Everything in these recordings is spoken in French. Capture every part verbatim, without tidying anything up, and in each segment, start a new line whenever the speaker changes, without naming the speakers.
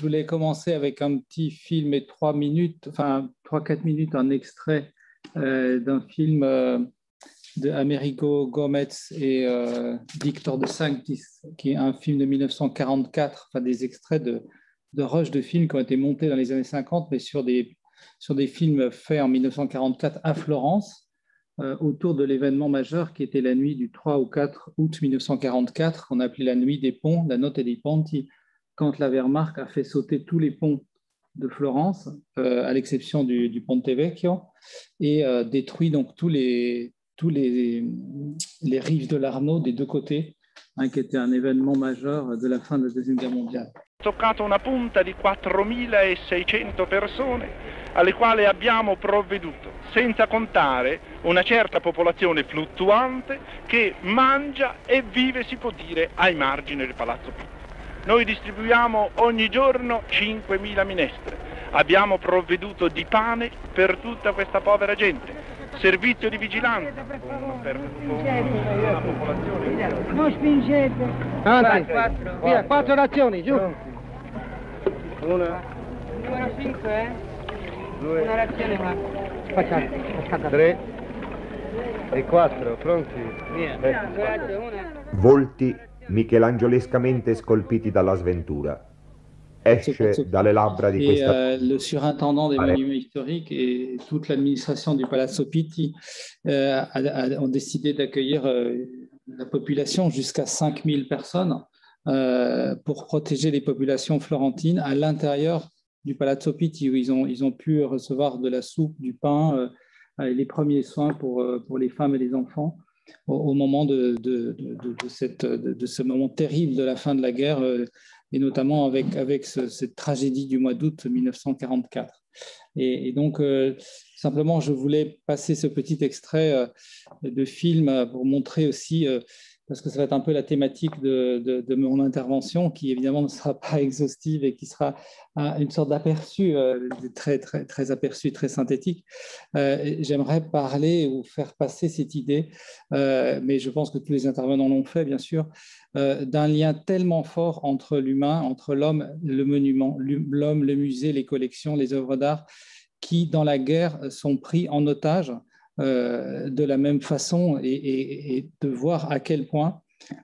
voulais commencer avec un petit film et trois minutes, enfin trois, quatre minutes, un extrait euh, d'un film euh, de Amerigo Gomez et euh, Victor de Sanctis, qui est un film de mille neuf cent quarante-quatre, enfin des extraits de, de rush de films qui ont été montés dans les années cinquante, mais sur des, sur des films faits en mille neuf cent quarante-quatre à Florence, euh, autour de l'événement majeur qui était la nuit du trois au quatre août mille neuf cent quarante-quatre, qu'on appelait la nuit des ponts, la notte dei ponti, quand la Wehrmacht a fait sauter tous les ponts de Florence, euh, à l'exception du, du Ponte Vecchio, et euh, détruit donc tous les, tous les, les rives de l'Arno des deux côtés, hein, qui était un événement majeur de la fin de la Deuxième Guerre mondiale.
Toccato una punta di quattromilaseicento persone alle quali abbiamo provveduto, senza contare una certa popolazione fluttuante che mangia e vive, si può dire, ai margini del Palazzo Pitti. Noi distribuiamo ogni giorno cinquemila minestre, abbiamo provveduto di pane per tutta questa povera gente, servizio di vigilanza per la popolazione.
Non spingete.
Avanti, via, quattro razioni, giù.
Una. Numero cinque, eh?
Due.
Una razione qua.
Facciamo. Tre e quattro, pronti?
Via. Grazie, una.
Volti michelangiolescamente scolpiti dalla sventura. Esce dalle labbra di
et
questa...
euh, le surintendant des monuments historiques et toute l'administration du Palazzo Pitti euh, a, a, ont décidé d'accueillir euh, la population jusqu'à cinq mille personnes euh, pour protéger les populations florentines à l'intérieur du Palazzo Pitti, où ils ont, ils ont pu recevoir de la soupe, du pain, euh, et les premiers soins pour, pour les femmes et les enfants au, au moment de, de, de, de, cette, de, de ce moment terrible de la fin de la guerre, euh, et notamment avec, avec ce, cette tragédie du mois d'août mille neuf cent quarante-quatre. Et, et donc, euh, simplement, je voulais passer ce petit extrait euh, de film pour montrer aussi, euh, parce que ça va être un peu la thématique de, de, de mon intervention, qui évidemment ne sera pas exhaustive et qui sera euh, une sorte d'aperçu, euh, très, très, très aperçu, très synthétique. Euh, J'aimerais parler ou faire passer cette idée, euh, mais je pense que tous les intervenants l'ont fait, bien sûr, euh, d'un lien tellement fort entre l'humain, entre l'homme, le monument, l'homme, le musée, les collections, les œuvres d'art, qui, dans la guerre, sont pris en otage euh, de la même façon, et, et, et de voir à quel point,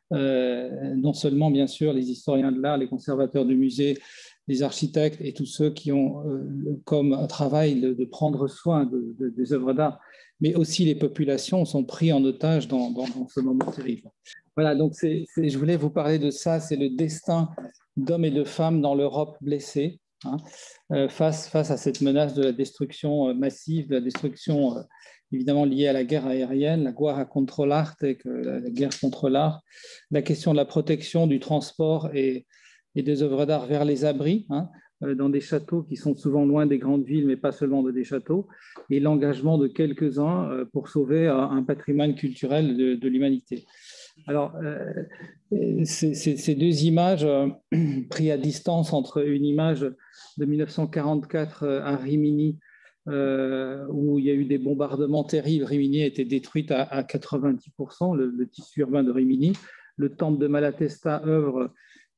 euh, non seulement, bien sûr, les historiens de l'art, les conservateurs du musée, les architectes et tous ceux qui ont euh, comme travail de, de prendre soin de, de, des œuvres d'art, mais aussi les populations sont pris en otage dans, dans, dans ce moment terrible. Voilà, donc c'est, c'est, je voulais vous parler de ça, c'est le destin d'hommes et de femmes dans l'Europe blessée, hein, euh, face, face à cette menace de la destruction massive, de la destruction euh, évidemment liée à la guerre aérienne, la guerra contro l'arte, la guerre contre l'art, la question de la protection, du transport et, et des œuvres d'art vers les abris, hein, euh, dans des châteaux qui sont souvent loin des grandes villes, mais pas seulement de des châteaux, et l'engagement de quelques-uns euh, pour sauver euh, un patrimoine culturel de, de l'humanité. Alors, euh, ces, ces deux images euh, prises à distance entre une image de mille neuf cent quarante-quatre à Rimini, euh, où il y a eu des bombardements terribles. Rimini a été détruite à, à quatre-vingt-dix pour cent, le, le tissu urbain de Rimini. Le temple de Malatesta, œuvre,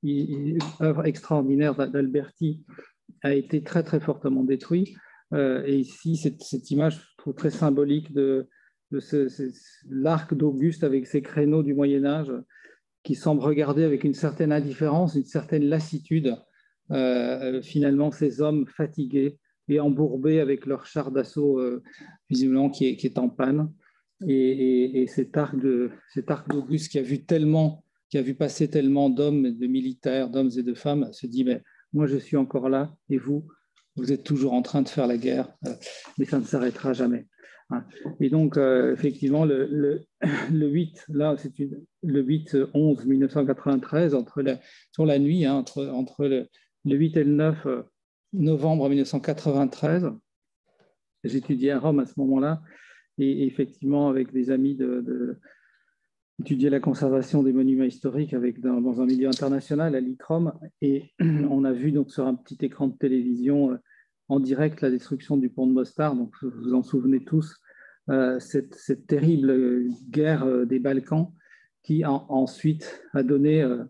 œuvre extraordinaire d'Alberti, a été très, très fortement détruit. Euh, et ici, cette, cette image, je trouve très symbolique de de ce, ce, l'arc d'Auguste avec ses créneaux du Moyen-Âge qui semble regarder avec une certaine indifférence, une certaine lassitude, euh, finalement ces hommes fatigués et embourbés avec leur char d'assaut euh, visiblement qui est, qui est en panne. Et, et, et cet arc de, cet arc d'Auguste qui a vu tellement, qui a vu passer tellement d'hommes, de militaires, d'hommes et de femmes, se dit mais moi je suis encore là et vous, vous êtes toujours en train de faire la guerre, euh, mais ça ne s'arrêtera jamais. Et donc, euh, effectivement, le, le, le huit, là, c'est une, le huit onze mille neuf cent quatre-vingt-treize, entre la, sur la nuit, hein, entre, entre le, le huit et le neuf novembre mille neuf cent quatre-vingt-treize, j'étudiais à Rome à ce moment-là, et effectivement, avec des amis, de, de, étudier la conservation des monuments historiques avec, dans, dans un milieu international, à l'I C R O M, et on a vu donc sur un petit écran de télévision en direct la destruction du pont de Mostar, donc vous vous en souvenez tous, euh, cette, cette terrible guerre euh, des Balkans qui en, ensuite a donné euh,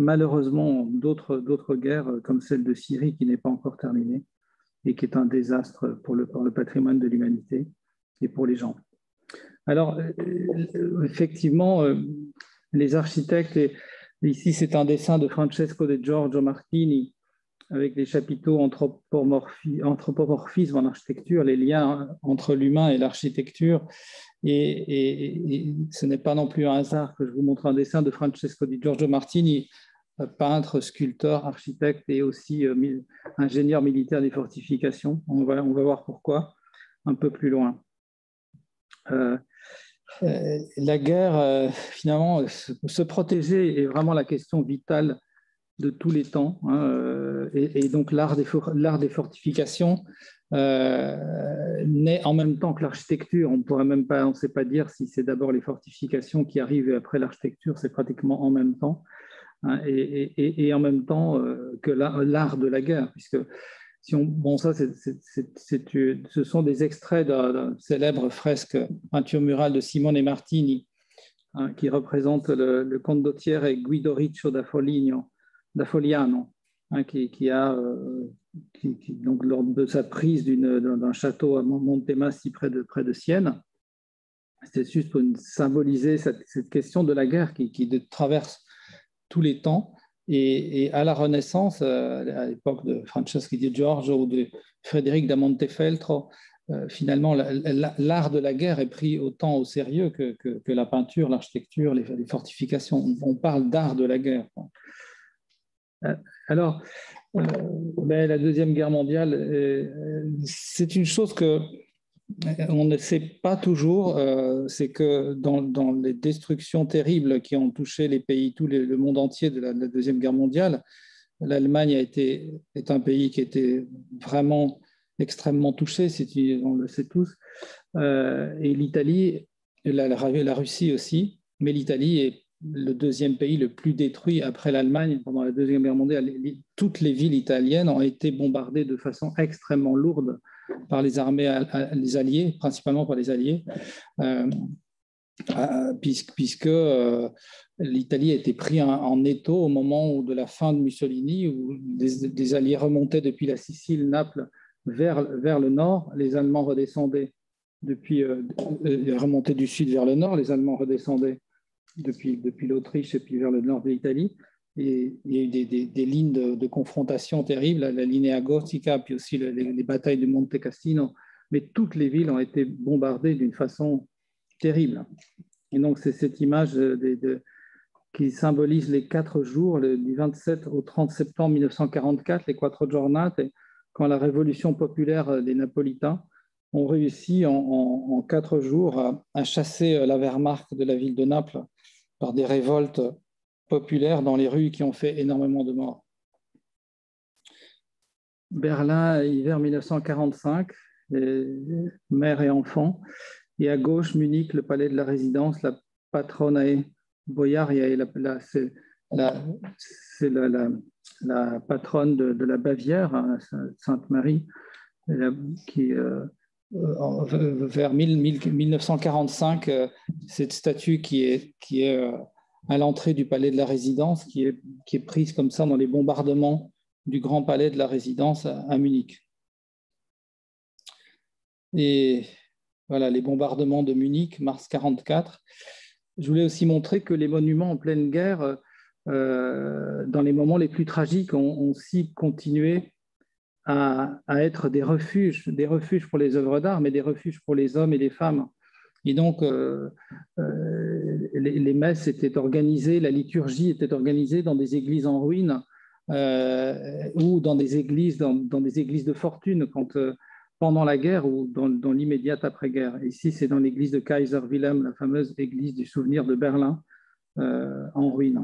malheureusement d'autres d'autres guerres comme celle de Syrie qui n'est pas encore terminée et qui est un désastre pour le, pour le patrimoine de l'humanité et pour les gens. Alors, effectivement, les architectes, et ici c'est un dessin de Francesco de Giorgio Martini avec les chapiteaux anthropomorphi, anthropomorphisme en architecture, les liens entre l'humain et l'architecture. Et, et, et ce n'est pas non plus un hasard que je vous montre un dessin de Francesco di Giorgio Martini, peintre, sculpteur, architecte et aussi euh, ingénieur militaire des fortifications. On va, on va voir pourquoi un peu plus loin. Euh, euh, la guerre, euh, finalement, se, se protéger est vraiment la question vitale de tous les temps. Hein, euh, et, et donc l'art des, l'art des fortifications euh, naît en même temps que l'architecture. On ne pourrait même pas, on ne sait pas dire si c'est d'abord les fortifications qui arrivent et après l'architecture, c'est pratiquement en même temps. Hein, et, et, et en même temps euh, que l'art de la guerre, puisque si on, bon, ça, c'est, c'est, c'est, c'est, ce sont des extraits d'une célèbre fresque peinture murale de Simone Martini, hein, qui représente le, le Condottiere Guido Riccio da Foligno, da Fogliano, hein, qui, qui a, euh, qui, qui, donc, lors de sa prise d'une, d'un château à Montemassi près de, près de Sienne, c'était juste pour symboliser cette, cette question de la guerre qui, qui traverse tous les temps, et, et à la Renaissance, à l'époque de Francesco di Giorgio ou de Frédéric da Montefeltro, euh, finalement l'art de la guerre est pris autant au sérieux que, que, que la peinture, l'architecture, les, les fortifications. On parle d'art de la guerre. Alors, euh, ben, la Deuxième Guerre mondiale, euh, c'est une chose que on ne sait pas toujours, euh, c'est que dans, dans les destructions terribles qui ont touché les pays, tout les, le monde entier de la, de la Deuxième Guerre mondiale, l'Allemagne a été, est un pays qui était vraiment extrêmement touché, on le sait tous, euh, et l'Italie, la, la Russie aussi, mais l'Italie est le deuxième pays le plus détruit après l'Allemagne pendant la Deuxième Guerre mondiale. Les, toutes les villes italiennes ont été bombardées de façon extrêmement lourde par les armées, les alliés, principalement par les alliés, euh, puisque, puisque euh, l'Italie a été prise en, en étau au moment où, de la fin de Mussolini, où des, des alliés remontaient depuis la Sicile, Naples, vers, vers le nord, les Allemands redescendaient depuis, euh, remontaient du sud vers le nord, les Allemands redescendaient depuis, depuis l'Autriche et puis vers le nord de l'Italie. Et il y a eu des, des, des lignes de, de confrontation terribles, la Linea Gotica, puis aussi les, les batailles de Monte Cassino, mais toutes les villes ont été bombardées d'une façon terrible. Et donc c'est cette image de, de, qui symbolise les quatre jours, le, du vingt-sept au trente septembre mille neuf cent quarante-quatre, les Quattro Giornate, quand la révolution populaire des Napolitains ont réussi en, en, en quatre jours à, à chasser la Wehrmacht de la ville de Naples par des révoltes populaires dans les rues qui ont fait énormément de morts. Berlin, hiver mille neuf cent quarante-cinq, mère et enfants. Et à gauche, Munich, le palais de la résidence, la Patronae Boiaria, c'est la, la, la, la patronne de, de la Bavière, hein, Sainte-Marie, qui, euh, vers mille neuf cent quarante-cinq, euh, cette statue qui est, qui est euh, à l'entrée du palais de la résidence, qui est, qui est prise comme ça dans les bombardements du grand palais de la résidence à, à Munich. Et voilà, les bombardements de Munich, mars quarante-quatre. Je voulais aussi montrer que les monuments en pleine guerre, euh, dans les moments les plus tragiques, ont, ont aussi continué à, à être des refuges, des refuges pour les œuvres d'art, mais des refuges pour les hommes et les femmes. Et donc, euh, euh, les, les messes étaient organisées, la liturgie était organisée dans des églises en ruine euh, ou dans des églises, dans, dans des églises de fortune, quand, euh, pendant la guerre ou dans, dans l'immédiate après-guerre. Ici, c'est dans l'église de Kaiser Wilhelm, la fameuse église du souvenir de Berlin, euh, en ruine.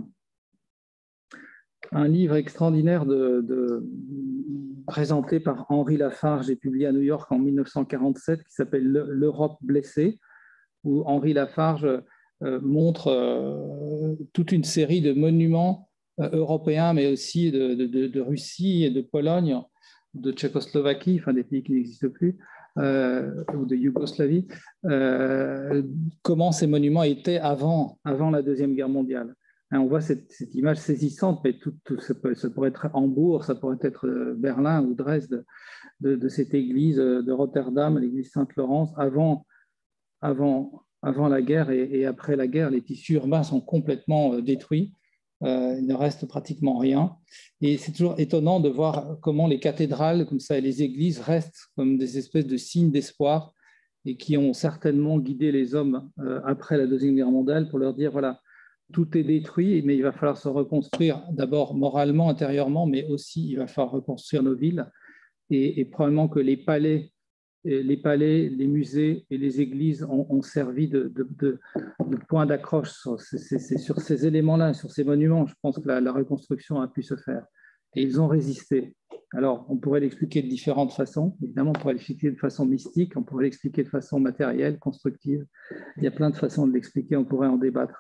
Un livre extraordinaire de, de, présenté par Henri Lafarge et publié à New York en mille neuf cent quarante-sept, qui s'appelle L'Europe blessée, où Henri Lafarge euh, montre euh, toute une série de monuments euh, européens, mais aussi de, de, de Russie et de Pologne, de Tchécoslovaquie, enfin des pays qui n'existent plus, euh, ou de Yougoslavie, euh, comment ces monuments étaient avant, avant la Deuxième Guerre mondiale. Hein, on voit cette, cette image saisissante, mais tout, tout, ça, peut, ça pourrait être Hambourg, ça pourrait être Berlin ou Dresde, de, de cette église de Rotterdam, l'église Sainte-Laurence. Avant, avant, avant la guerre et, et après la guerre, les tissus urbains sont complètement détruits. Euh, il ne reste pratiquement rien. Et c'est toujours étonnant de voir comment les cathédrales comme ça, et les églises restent comme des espèces de signes d'espoir et qui ont certainement guidé les hommes euh, après la Deuxième Guerre mondiale pour leur dire, voilà, tout est détruit, mais il va falloir se reconstruire d'abord moralement, intérieurement, mais aussi il va falloir reconstruire nos villes. Et, et probablement que les palais, les palais, les musées et les églises ont, ont servi de, de, de, de point d'accroche. C'est sur ces éléments-là, sur ces monuments, je pense que la, la reconstruction a pu se faire. Et ils ont résisté. Alors, on pourrait l'expliquer de différentes façons. Évidemment, on pourrait l'expliquer de façon mystique, on pourrait l'expliquer de façon matérielle, constructive. Il y a plein de façons de l'expliquer, on pourrait en débattre.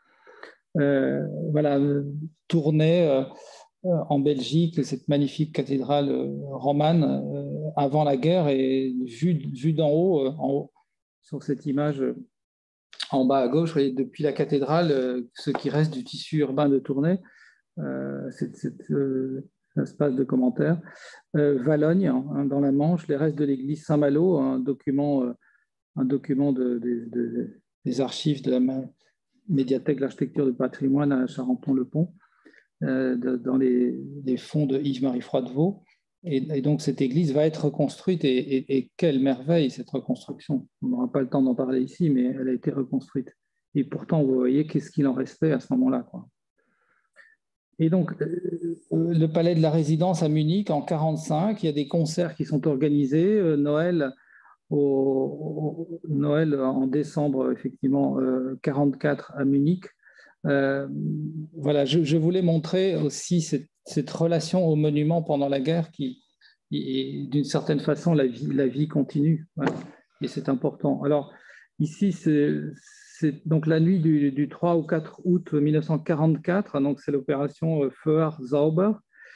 Euh, voilà, Tournai euh, en Belgique, cette magnifique cathédrale euh, romane euh, avant la guerre et vue, vue d'en haut, euh, en haut, sur cette image euh, en bas à gauche, vous voyez, depuis la cathédrale, euh, ce qui reste du tissu urbain de Tournai, euh, c'est cet euh, espace de commentaires. Euh, Valogne, hein, dans la Manche, les restes de l'église Saint-Malo, un document, euh, un document de, de, de, des archives de la médiathèque de l'architecture de patrimoine à Charenton-le-Pont, euh, de, dans les, les fonds de Yves-Marie Froidevaux. Et, et donc, cette église va être reconstruite. Et, et, et quelle merveille, cette reconstruction. On n'aura pas le temps d'en parler ici, mais elle a été reconstruite. Et pourtant, vous voyez, qu'est-ce qu'il en restait à ce moment-là, quoi. Et donc, euh, le palais de la Résidence à Munich, en mille neuf cent quarante-cinq, il y a des concerts qui sont organisés. Euh, Noël... Au, au Noël en décembre, effectivement, euh, quarante-quatre à Munich. Euh, voilà, je, je voulais montrer aussi cette, cette relation au monument pendant la guerre qui, qui d'une certaine façon, la vie, la vie continue. Voilà, et c'est important. Alors, ici, c'est donc la nuit du, du trois au quatre août mille neuf cent quarante-quatre, donc c'est l'opération Feuer Sauber.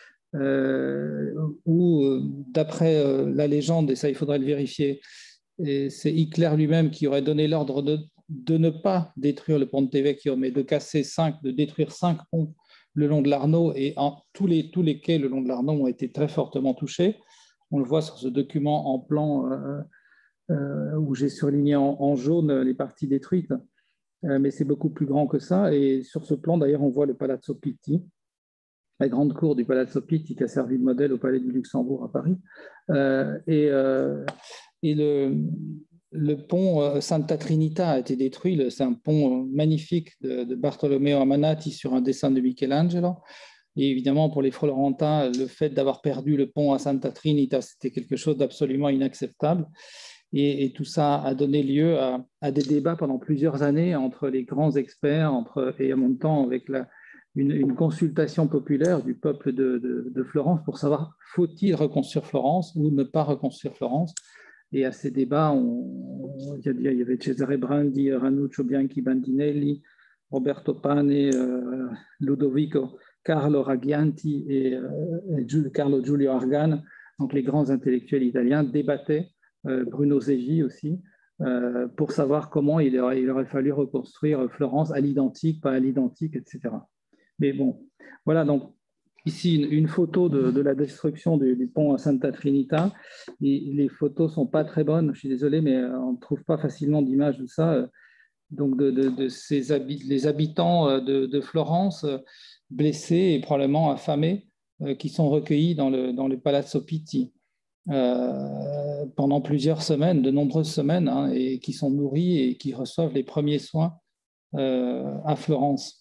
Euh, où, euh, d'après euh, la légende, et ça il faudrait le vérifier, c'est Hitler lui-même qui aurait donné l'ordre de, de ne pas détruire le Ponte Vecchio, mais de casser cinq, de détruire cinq ponts le long de l'Arno, et en, tous, les, tous les quais le long de l'Arno ont été très fortement touchés. On le voit sur ce document en plan euh, euh, où j'ai surligné en, en jaune les parties détruites, euh, mais c'est beaucoup plus grand que ça. Et sur ce plan, d'ailleurs, on voit le Palazzo Pitti, la grande cour du Palazzo Pitti qui a servi de modèle au Palais du Luxembourg à Paris. Euh, et euh, et le, le pont Santa Trinita a été détruit. C'est un pont magnifique de, de Bartolomeo Amanati sur un dessin de Michelangelo. Et évidemment, pour les Florentins, le fait d'avoir perdu le pont à Santa Trinita, c'était quelque chose d'absolument inacceptable. Et, et tout ça a donné lieu à, à des débats pendant plusieurs années entre les grands experts entre, et en même temps avec la Une, une consultation populaire du peuple de, de, de Florence pour savoir faut-il reconstruire Florence ou ne pas reconstruire Florence. Et à ces débats, on, on, il y avait Cesare Brandi, Ranuccio Bianchi Bandinelli, Roberto Pane, euh, Ludovico Carlo Raggianti et, euh, et Carlo Giulio Argan, donc les grands intellectuels italiens, débattaient, euh, Bruno Zevi aussi, euh, pour savoir comment il aurait, il aurait fallu reconstruire Florence à l'identique, pas à l'identique, et cetera. Mais bon, voilà, donc ici une, une photo de, de la destruction du, du pont à Santa Trinita. Et les photos ne sont pas très bonnes, je suis désolé, mais on ne trouve pas facilement d'image de ça. Donc, de, de, de ces habit les habitants de, de Florence blessés et probablement affamés qui sont recueillis dans le, dans le Palazzo Pitti euh, pendant plusieurs semaines, de nombreuses semaines, hein, et qui sont nourris et qui reçoivent les premiers soins euh, à Florence.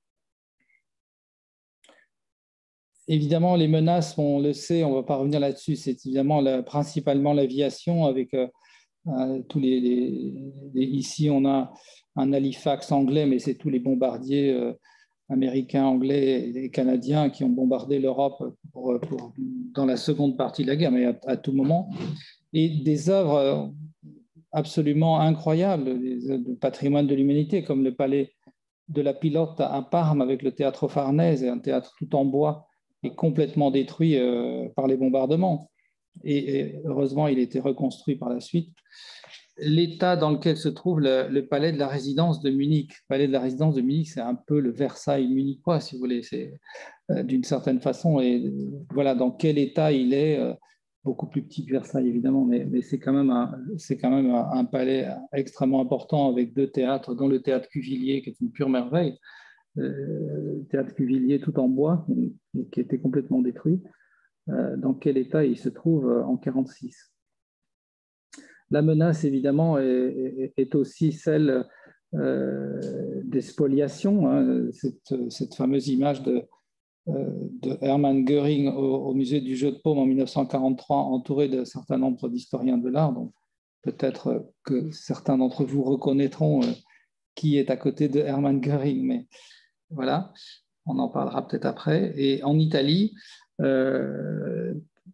Évidemment, les menaces, on le sait, on ne va pas revenir là-dessus, c'est évidemment la, principalement l'aviation avec euh, euh, tous les, les, les… Ici, on a un Halifax anglais, mais c'est tous les bombardiers euh, américains, anglais et canadiens qui ont bombardé l'Europe pour, pour, dans la seconde partie de la guerre, mais à, à tout moment. Et des œuvres absolument incroyables, du patrimoine de l'humanité, comme le palais de la Pilote à Parme avec le théâtre Farnèse, un théâtre tout en bois, est complètement détruit euh, par les bombardements. Et, et heureusement, il a été reconstruit par la suite. l'état dans lequel se trouve le, le palais de la résidence de Munich. Le palais de la résidence de Munich, c'est un peu le Versailles munichois, si vous voulez, c'est euh, d'une certaine façon. Et voilà dans quel état il est, euh, beaucoup plus petit que Versailles, évidemment, mais, mais c'est quand même, un, c'est quand même un, un palais extrêmement important avec deux théâtres, dont le théâtre Cuvillier, qui est une pure merveille, euh, théâtre Cuvillier tout en bois, qui était complètement détruit. Euh, dans quel état il se trouve en mille neuf cent quarante-six. La menace, évidemment, est, est aussi celle euh, des spoliations. Hein, cette, cette fameuse image de, euh, de Hermann Göring au, au musée du Jeu de Paume en mille neuf cent quarante-trois, entouré d'un certain nombre d'historiens de l'art. Donc, peut-être que certains d'entre vous reconnaîtront euh, qui est à côté de Hermann Göring, mais voilà, on en parlera peut-être après. Et en Italie, euh,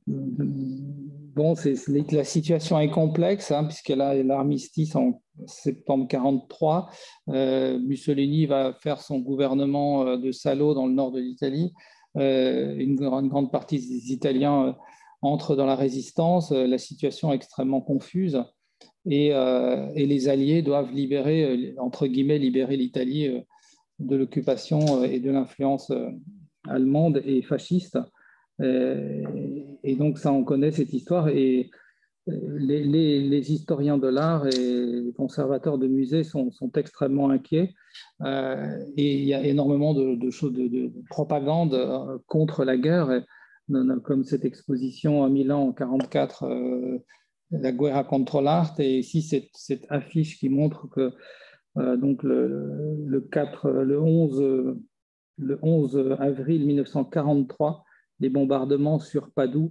bon, c'est, la situation est complexe, hein, puisqu'elle a l'armistice en septembre quarante-trois. Euh, Mussolini va faire son gouvernement de Salo dans le nord de l'Italie. Euh, une, une grande partie des Italiens euh, entrent dans la résistance. La situation est extrêmement confuse. Et, euh, et les Alliés doivent libérer, entre guillemets, libérer l'Italie euh, de l'occupation et de l'influence euh, allemande et fasciste. Euh, et donc, ça, on connaît cette histoire. Et les, les, les historiens de l'art et les conservateurs de musées sont, sont extrêmement inquiets. Euh, et il y a énormément de, de, choses, de, de propagande contre la guerre, comme cette exposition à Milan en mille neuf cent quarante-quatre, euh, la guerra contro l'arte, et ici cette, cette affiche qui montre que euh, donc le, le, quatre, le, onze, le onze avril mille neuf cent quarante-trois, les bombardements sur Padoue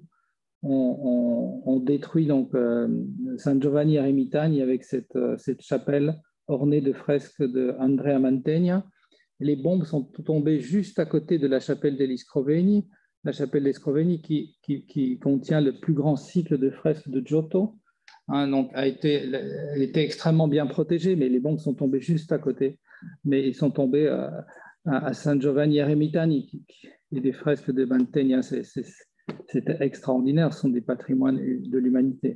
ont, ont, ont détruit donc euh, San Giovanni Eremitañi avec cette, cette chapelle ornée de fresques de Andrea Mantegna. Les bombes sont tombées juste à côté de la chapelle degli Scrovegni, la chapelle des Scrovegni qui, qui, qui contient le plus grand cycle de fresques de Giotto. Hein, donc a été, elle était extrêmement bien protégée, mais les bombes sont tombées juste à côté. Mais ils sont tombés à, à, à San Giovanni Eremitañi et des fresques de Mantegna. C'était extraordinaire, ce sont des patrimoines de l'humanité.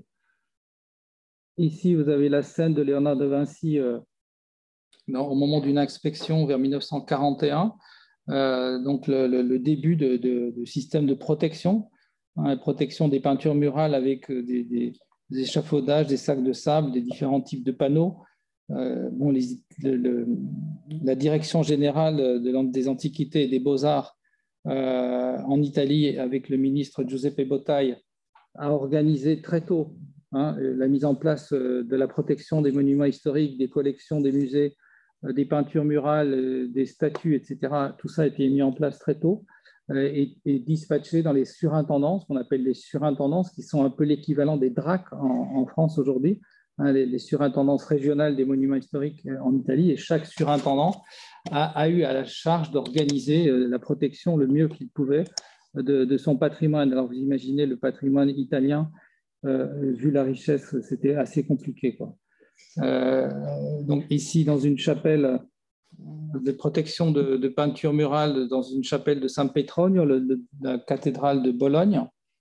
Ici, vous avez la scène de Léonard de Vinci euh, au moment d'une inspection vers mille neuf cent quarante et un. Euh, donc le, le, le début de, de, de système de protection, hein, protection des peintures murales avec des, des, des échafaudages, des sacs de sable, des différents types de panneaux. Euh, bon, les, le, le, la direction générale de, des antiquités et des beaux-arts euh, en Italie, avec le ministre Giuseppe Bottai, a organisé très tôt hein, la mise en place de la protection des monuments historiques, des collections des musées, des peintures murales, des statues, et cetera. Tout ça a été mis en place très tôt et, et dispatché dans les surintendances, qu'on appelle les surintendances, qui sont un peu l'équivalent des D R A C en, en France aujourd'hui, hein, les, les surintendances régionales des monuments historiques en Italie. Et chaque surintendant a, a eu à la charge d'organiser la protection le mieux qu'il pouvait de, de son patrimoine. Alors, vous imaginez le patrimoine italien, euh, vu la richesse, c'était assez compliqué, quoi. Euh, donc ici dans une chapelle de protection de, de peinture murale dans une chapelle de San Petronio, le, le, la cathédrale de Bologne,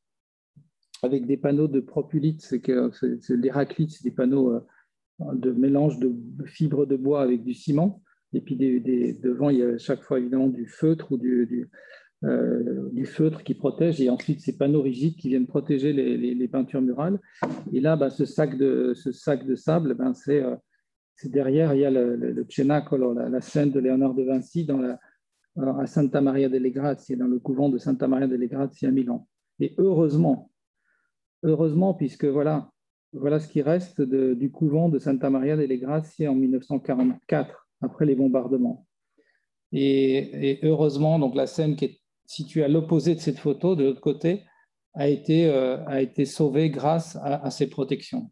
avec des panneaux de propulite, c'est l'héraclite, c'est des panneaux de mélange de fibres de bois avec du ciment, et puis des, des, devant il y a chaque fois évidemment du feutre ou du, du Euh, du feutre qui protège, et ensuite ces panneaux rigides qui viennent protéger les, les, les peintures murales. Et là, ben, ce, sac de, ce sac de sable, ben, c'est euh, derrière, il y a le, le, le cenacolo, la, la scène de Léonard de Vinci dans la, à Santa Maria delle Grazie, dans le couvent de Santa Maria delle Grazie à Milan. Et heureusement, heureusement, puisque voilà, voilà ce qui reste de, du couvent de Santa Maria delle Grazie en mille neuf cent quarante-quatre, après les bombardements. Et, et heureusement, donc la scène qui est située à l'opposé de cette photo, de l'autre côté, a été, euh, a été sauvée grâce à, à ces protections.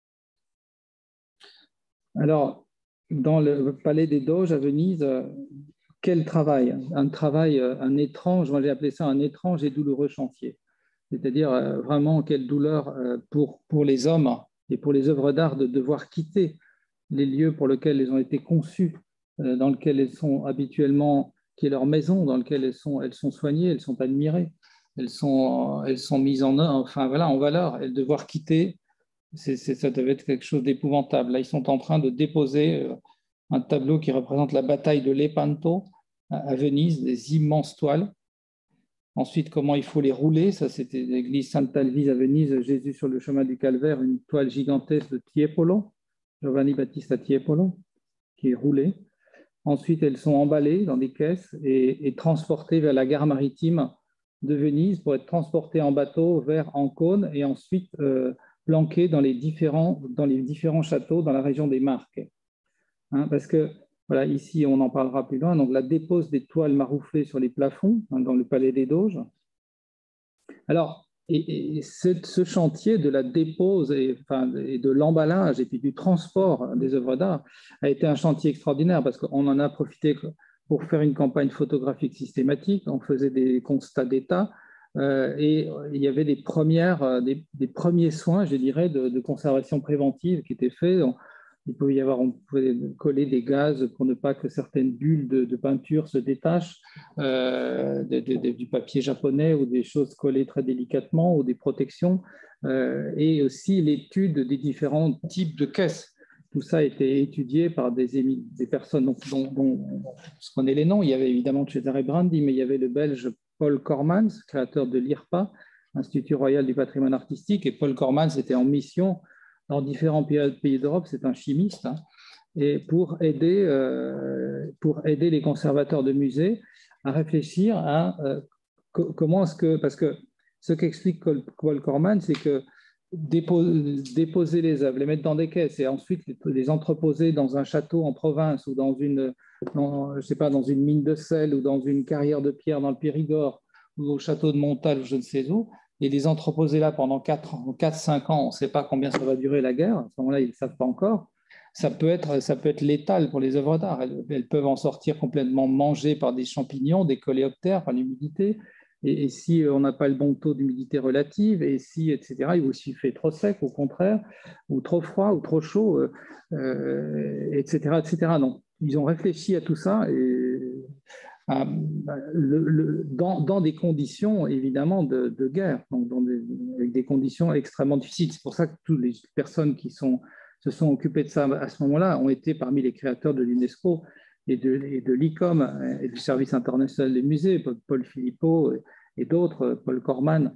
Alors, dans le palais des Doges à Venise, euh, quel travail, un travail, un étrange, moi j'ai appelé ça un étrange et douloureux chantier. C'est-à-dire euh, vraiment quelle douleur euh, pour, pour les hommes et pour les œuvres d'art de devoir quitter les lieux pour lesquels elles ont été conçues, euh, dans lesquels elles sont habituellement, qui est leur maison, dans lequel elles sont, elles sont soignées, elles sont admirées, elles sont, elles sont mises en, enfin, voilà, en valeur, et devoir quitter c'est, c'est, ça devait être quelque chose d'épouvantable. Là, ils sont en train de déposer euh, un tableau qui représente la bataille de Lepanto à, à Venise, des immenses toiles. Ensuite, comment il faut les rouler. Ça, c'était l'église Sainte-Alvise à Venise, Jésus sur le chemin du Calvaire, une toile gigantesque de Tiepolo, Giovanni Battista Tiepolo, qui est roulée. Ensuite, elles sont emballées dans des caisses et, et transportées vers la gare maritime de Venise pour être transportées en bateau vers Ancône et ensuite euh, planquées dans les, différents, dans les différents châteaux dans la région des Marques. Hein, parce que, voilà, ici, on en parlera plus loin, donc la dépose des toiles marouflées sur les plafonds hein, dans le palais des Doges. Alors, et, et ce, ce chantier de la dépose et, enfin, et de l'emballage et puis du transport des œuvres d'art a été un chantier extraordinaire parce qu'on en a profité pour faire une campagne photographique systématique. On faisait des constats d'état euh, et il y avait des, premières, des, des premiers soins, je dirais, de, de conservation préventive qui étaient faits. On, il pouvait y avoir, on pouvait coller des gaz pour ne pas que certaines bulles de, de peinture se détachent euh, de, de, de, du papier japonais ou des choses collées très délicatement ou des protections euh, et aussi l'étude des différents types de caisses. Tout ça a été étudié par des, des personnes dont, dont, dont on se connaît les noms. Il y avait évidemment Cesare Brandi, mais il y avait le Belge Paul Cormans, créateur de l'I R P A, Institut Royal du Patrimoine Artistique, et Paul Cormans était en mission dans différents pays d'Europe, c'est un chimiste, hein, et pour aider, euh, pour aider les conservateurs de musées à réfléchir à euh, co comment est-ce que, parce que ce qu'explique Paul Cormans, c'est que déposer, déposer les œuvres, les mettre dans des caisses et ensuite les, les entreposer dans un château en province ou dans une, dans, je sais pas, dans une mine de sel ou dans une carrière de pierre dans le Périgord ou au château de Montal ou je ne sais où, et les entreposer là pendant quatre à cinq ans, on ne sait pas combien ça va durer la guerre, à ce moment-là, ils ne savent pas encore, ça peut être, ça peut être létal pour les œuvres d'art. Elles, elles peuvent en sortir complètement mangées par des champignons, des coléoptères, par l'humidité, et, et si on n'a pas le bon taux d'humidité relative, et si, et cetera, il aussi fait trop sec, au contraire, ou trop froid, ou trop chaud, euh, et cetera, et cetera. Donc, ils ont réfléchi à tout ça, et Euh, le, le, dans, dans des conditions évidemment de, de guerre, donc dans des, avec des conditions extrêmement difficiles. C'est pour ça que toutes les personnes qui sont, se sont occupées de ça à ce moment-là ont été parmi les créateurs de l'UNESCO et de, et de l'I C O M et du Service international des musées, Paul Filippo et, et d'autres, Paul Corman,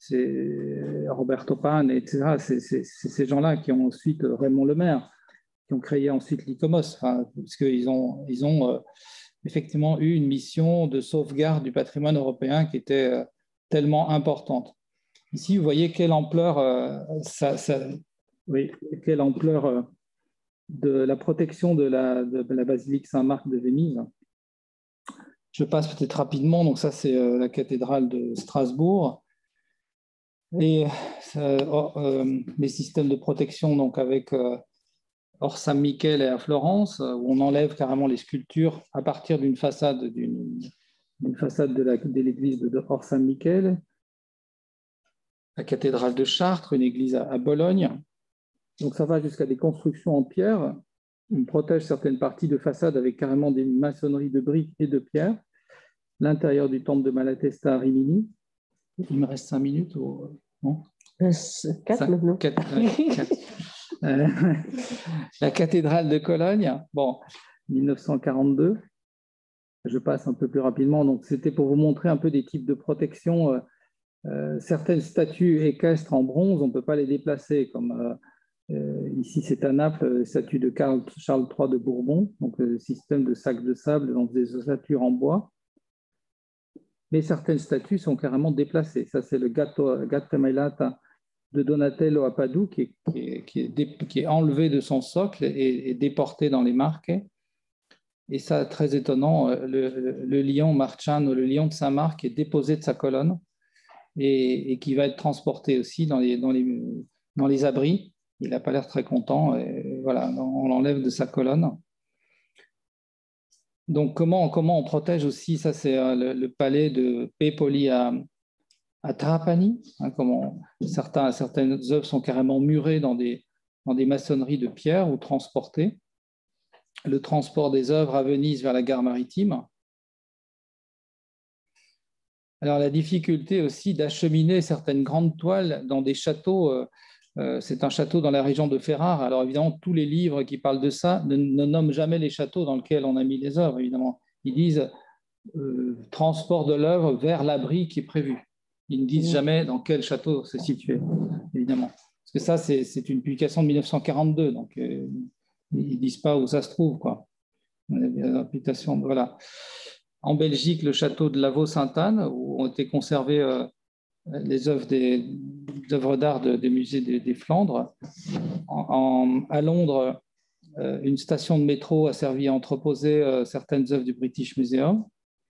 c'est Roberto Pan, et cetera. C'est ces gens-là qui ont ensuite, Raymond Lemaire, qui ont créé ensuite l'I C O M O S, enfin, parce qu'ils ont, ils ont euh, effectivement eu une mission de sauvegarde du patrimoine européen qui était euh, tellement importante. Ici, vous voyez quelle ampleur, euh, ça, ça, oui, quelle ampleur euh, de la protection de la, de la basilique Saint-Marc de Venise. Je passe peut-être rapidement. Donc ça, c'est euh, la cathédrale de Strasbourg. Et euh, euh, les systèmes de protection donc avec euh, Or San Michele à Florence, où on enlève carrément les sculptures à partir d'une façade d'une façade de l'église de, de Or San Michele. La cathédrale de Chartres, une église à, à Bologne. Donc ça va jusqu'à des constructions en pierre. On protège certaines parties de façade avec carrément des maçonneries de briques et de pierre. L'intérieur du temple de Malatesta à Rimini. Il me reste cinq minutes ou non?
Quatre maintenant.
Quatre, ouais, quatre. Euh, la cathédrale de Cologne, bon, mille neuf cent quarante-deux. Je passe un peu plus rapidement. Donc, c'était pour vous montrer un peu des types de protection. Euh, euh, certaines statues équestres en bronze, on ne peut pas les déplacer. Comme euh, euh, ici, c'est à Naples, statue de Charles, Charles trois de Bourbon. Donc, le système de sacs de sable dans des ossature en bois. Mais certaines statues sont carrément déplacées. Ça, c'est le Gatto, Gattemelata de Donatello à Padoue, qui est, qui, est, qui, est dé, qui est enlevé de son socle et, et déporté dans les Marques. Et ça, très étonnant, le, le, le lion Marciano, le lion de Saint-Marc, est déposé de sa colonne et, et qui va être transporté aussi dans les, dans les, dans les abris. Il n'a pas l'air très content. Et voilà, on l'enlève de sa colonne. Donc, comment, comment on protège aussi, ça c'est le, le palais de Pepoli à, à Trapani, hein, comment certains, certaines œuvres sont carrément murées dans des, dans des maçonneries de pierre ou transportées. Le transport des œuvres à Venise vers la gare maritime. Alors la difficulté aussi d'acheminer certaines grandes toiles dans des châteaux, euh, Euh, c'est un château dans la région de Ferrare. Alors évidemment, tous les livres qui parlent de ça ne, ne nomment jamais les châteaux dans lesquels on a mis les œuvres, évidemment. Ils disent euh, transport de l'œuvre vers l'abri qui est prévu. Ils ne disent jamais dans quel château c'est situé, évidemment. Parce que ça, c'est une publication de mille neuf cent quarante-deux, donc euh, ils ne disent pas où ça se trouve, quoi. Voilà. En Belgique, le château de Lavaux-Sainte-Anne, où ont été conservées euh, les œuvres des, œuvres d'art de, des musées des, des Flandres. En, en, à Londres, euh, une station de métro a servi à entreposer euh, certaines œuvres du British Museum.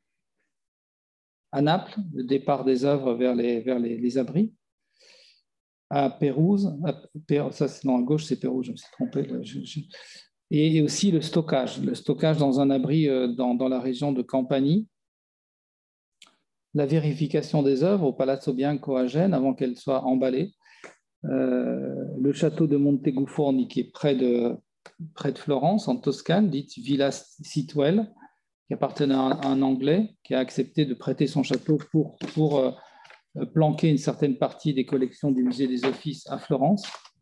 À Naples, le départ des œuvres vers les, vers les, les abris. À Pérouse, à, ça c'est non, à gauche, c'est Pérouse, je me suis trompé. Là, je, je, et aussi le stockage, le stockage dans un abri euh, dans, dans la région de Campanie. La vérification des œuvres au Palazzo Bianco à Gênes avant qu'elles soient emballées. Euh, le château de Montegufforni qui est près de, près de Florence, en Toscane, dite Villa Sitwell, qui appartenait à un, à un Anglais qui a accepté de prêter son château pour, pour euh, planquer une certaine partie des collections du musée des Offices à Florence.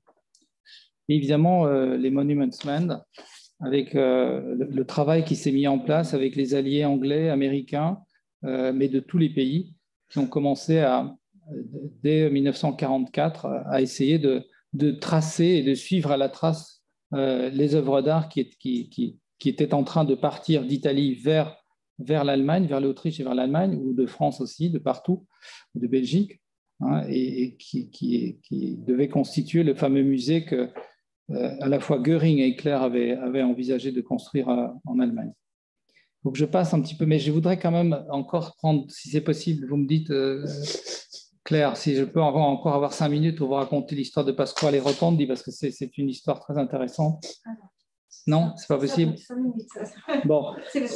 Et évidemment, euh, les Monuments Men, avec euh, le, le travail qui s'est mis en place avec les alliés anglais, américains, euh, mais de tous les pays, qui ont commencé à, dès mille neuf cent quarante-quatre à essayer de, de tracer et de suivre à la trace euh, les œuvres d'art qui, qui, qui, qui étaient en train de partir d'Italie vers, vers l'Allemagne, vers l'Autriche et vers l'Allemagne, ou de France aussi, de partout, de Belgique, hein, et, et qui, qui, qui devait constituer le fameux musée que euh, à la fois Göring et Hitler avaient, avaient envisagé de construire euh, en Allemagne. Donc je passe un petit peu, mais je voudrais quand même encore prendre, si c'est possible, vous me dites, euh, Claire, si je peux avoir, encore avoir cinq minutes pour vous raconter l'histoire de Pasquale Rotondi, parce que c'est une histoire très intéressante. Non, c'est pas possible. Bon.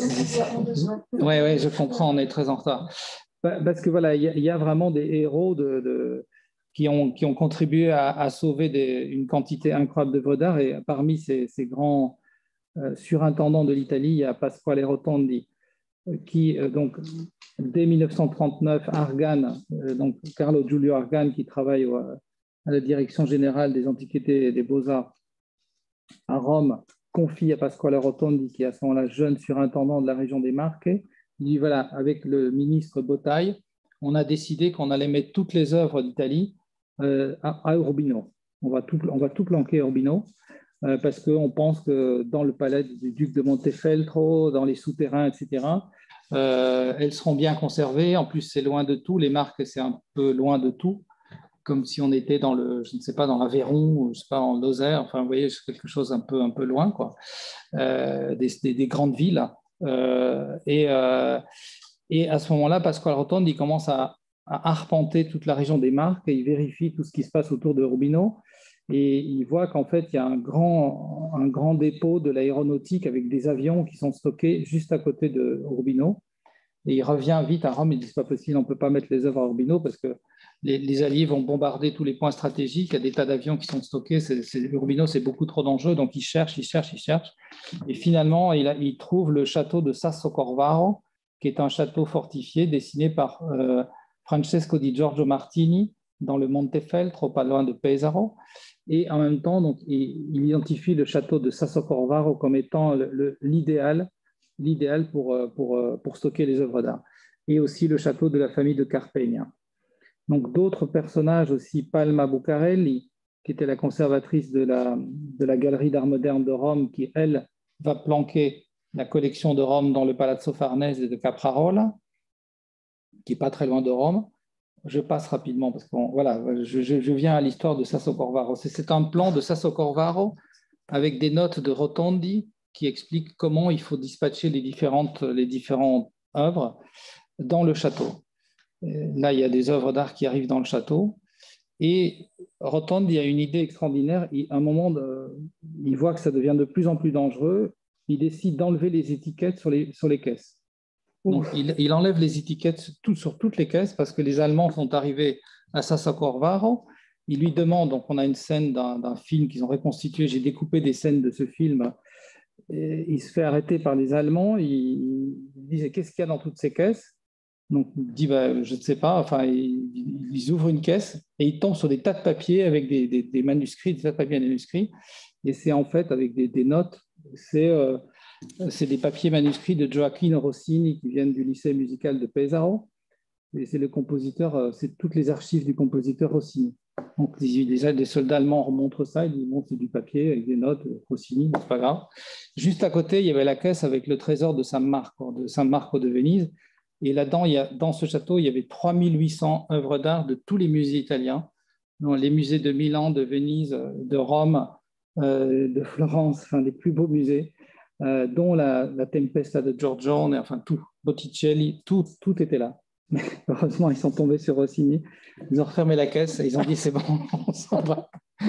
Oui, oui, je comprends, on est très en retard. Parce que voilà, il y, y a vraiment des héros de, de, qui, ont, qui ont contribué à, à sauver des, une quantité incroyable d'œuvres d'art, et parmi ces, ces grands euh, surintendants de l'Italie, il y a Pasquale Rotondi, qui, euh, donc, dès mille neuf cent trente-neuf, Argan, euh, donc Carlo Giulio Argan, qui travaille au, à la direction générale des antiquités et des beaux-arts à Rome, confie à Pasquale Rotondi, qui est à ce moment-là jeune surintendant de la région des Marques. Il dit, voilà, avec le ministre Bottaille, on a décidé qu'on allait mettre toutes les œuvres d'Italie euh, à, à Urbino. On va tout, on va tout planquer à Urbino, euh, parce qu'on pense que dans le palais du duc de Montefeltro, dans les souterrains, et cetera, euh, elles seront bien conservées. En plus, c'est loin de tout. Les Marques, c'est un peu loin de tout, comme si on était dans le, je ne sais pas, dans l'Aveyron, ou je sais pas, en Lozère. Enfin, vous voyez, c'est quelque chose un peu, un peu loin, quoi, euh, des, des, des grandes villes. Euh, et, euh, et à ce moment-là, Pasquale Rotondi, il commence à, à arpenter toute la région des Marques et il vérifie tout ce qui se passe autour de Urbino. Et il voit qu'en fait, il y a un grand, un grand dépôt de l'aéronautique avec des avions qui sont stockés juste à côté de Urbino. Et il revient vite à Rome, il dit, c'est pas possible, on ne peut pas mettre les œuvres à Urbino parce que les, les Alliés vont bombarder tous les points stratégiques, il y a des tas d'avions qui sont stockés, c'est, c'est, Urbino c'est beaucoup trop dangereux, donc il cherche, il cherche, il cherche. Et finalement, il, a, il trouve le château de Sasso Corvaro, qui est un château fortifié dessiné par euh, Francesco di Giorgio Martini dans le Montefeltro, pas loin de Pesaro. Et en même temps, donc, il, il identifie le château de Sasso Corvaro comme étant l'idéal l'idéal pour, pour, pour stocker les œuvres d'art, et aussi le château de la famille de Carpegna. Donc d'autres personnages aussi, Palma Bucarelli, qui était la conservatrice de la, de la galerie d'art moderne de Rome, qui, elle, va planquer la collection de Rome dans le Palazzo Farnese de Caprarola, qui n'est pas très loin de Rome. Je passe rapidement, parce que voilà, je, je, je viens à l'histoire de Sasso Corvaro. C'est un plan de Sasso Corvaro avec des notes de Rotondi, qui explique comment il faut dispatcher les différentes, les différentes œuvres dans le château. Là, il y a des œuvres d'art qui arrivent dans le château. Et Rotondi a une idée extraordinaire. Il, à un moment, de, il voit que ça devient de plus en plus dangereux. Il décide d'enlever les étiquettes sur les, sur les caisses. Donc, il, il enlève les étiquettes tout, sur toutes les caisses parce que les Allemands sont arrivés à Sasso Corvaro. Il lui demande, donc on a une scène d'un, d'un film qu'ils ont reconstitué. J'ai découpé des scènes de ce film. Et il se fait arrêter par les Allemands, ils disent « Qu'est-ce qu'il y a dans toutes ces caisses ?» Donc, il dit, bah, je ne sais pas, enfin, ils, ils ouvrent une caisse et ils tombent sur des tas de papiers avec des, des, des manuscrits, des tas de papiers manuscrits. Et c'est en fait avec des, des notes, c'est euh, des papiers manuscrits de Gioacchino Rossini qui viennent du lycée musical de Pesaro. Et c'est le compositeur, c'est toutes les archives du compositeur Rossini. Donc, déjà, des soldats allemands remontrent ça, ils disent, bon, c'est du papier avec des notes, Rossini, c'est pas grave. Juste à côté, il y avait la caisse avec le trésor de San Marco, de San Marco de Venise. Et là-dedans, il y a, dans ce château, il y avait trois mille huit cents œuvres d'art de tous les musées italiens, dans les musées de Milan, de Venise, de Rome, euh, de Florence, enfin, les plus beaux musées, euh, dont la, la Tempesta de Giorgione, enfin tout, Botticelli, tout, tout était là. Mais heureusement, ils sont tombés sur Rossini, ils ont refermé la caisse et ils ont dit c'est bon, on s'en va.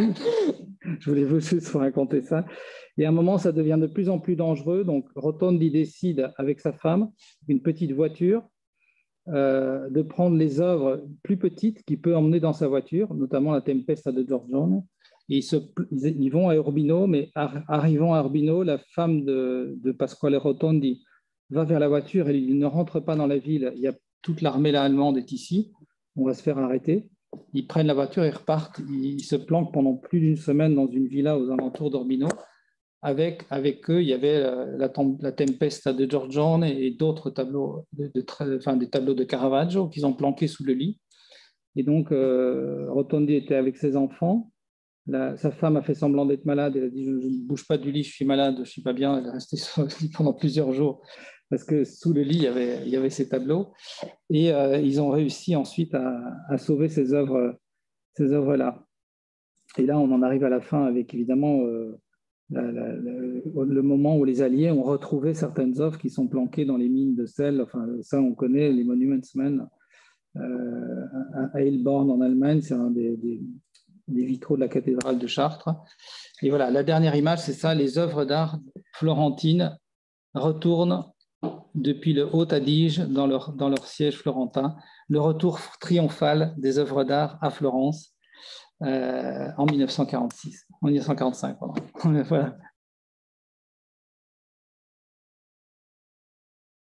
Je voulais juste vous raconter ça. Et à un moment, ça devient de plus en plus dangereux. Donc, Rotondi décide avec sa femme, une petite voiture, euh, de prendre les œuvres plus petites qu'il peut emmener dans sa voiture, notamment la Tempesta de Giorgione. Et ils, se, ils vont à Urbino, mais arrivant à Urbino, la femme de, de Pasquale Rotondi va vers la voiture et lui dit ne rentre pas dans la ville, il y a toute l'armée allemande est ici, on va se faire arrêter. Ils prennent la voiture et repartent. Ils se planquent pendant plus d'une semaine dans une villa aux alentours d'Urbino. Avec, avec eux, il y avait la, la Tempesta de Giorgione et d'autres tableaux, de, de, enfin, des tableaux de Caravaggio qu'ils ont planqués sous le lit. Et donc, euh, Rotondi était avec ses enfants. La, sa femme a fait semblant d'être malade. Elle a dit, je ne bouge pas du lit, je suis malade, je ne suis pas bien. Elle est restée sur le lit pendant plusieurs jours parce que sous le lit, il y avait, il y avait ces tableaux. Et euh, ils ont réussi ensuite à, à sauver ces œuvres, ces œuvres-là. Et là, on en arrive à la fin avec évidemment euh, la, la, la, le moment où les Alliés ont retrouvé certaines œuvres qui sont planquées dans les mines de sel. Enfin, ça, on connaît, les Monuments Men euh, à Heilbronn en Allemagne, c'est un des, des, des vitraux de la cathédrale de Chartres. Et voilà, la dernière image, c'est ça, les œuvres d'art florentines retournent depuis le Haut-Adige dans leur, dans leur siège florentin, le retour triomphal des œuvres d'art à Florence euh, en mille neuf cent quarante-six, en mille neuf cent quarante-cinq. Pardon. Voilà.